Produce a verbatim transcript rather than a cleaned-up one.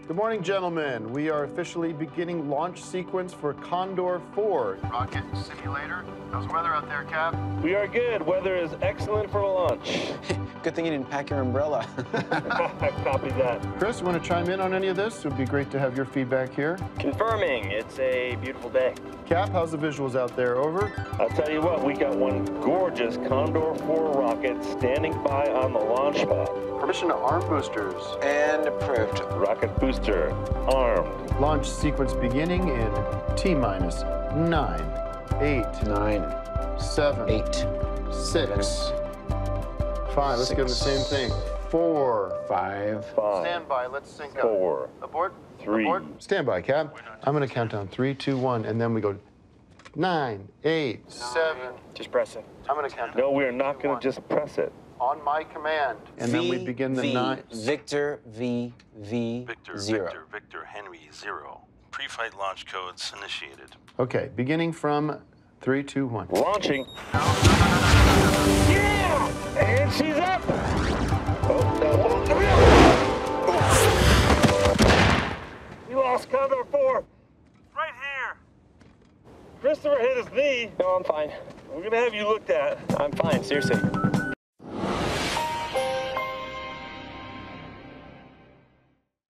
Good morning, gentlemen. We are officially beginning launch sequence for Condor four. Rocket simulator. How's the weather out there, Cap? We are good. Weather is excellent for launch. Good thing you didn't pack your umbrella. Copy that. Chris, you want to chime in on any of this? It would be great to have your feedback here. Confirming, it's a beautiful day. Cap, how's the visuals out there? Over? I'll tell you what, we got one gorgeous Condor four rocket standing by on the launch pad. Permission to arm boosters. And approved. Rocket booster armed. Launch sequence beginning in T minus nine, eight, Nine, seven, eight, six, five. Let's six, give them the same thing. Four. five, Five, Stand by. Let's sync up. four, Abort. three. Abort. Stand by, Cap. I'm going to count down three, two, one, and then we go nine, eight, seven. Just press it. I'm going to count down. No, we're not going to just press it. On my command. And then we begin the v, nine. Victor, V, V, Victor, zero. Victor, Victor, Henry, zero. Pre-flight launch codes initiated. Okay, beginning from three, two, one. Launching. Yeah! And she's up! Oh, no. We lost Condor four. Right here. Christopher hit his knee. No, I'm fine. We're going to have you looked at. I'm fine, seriously.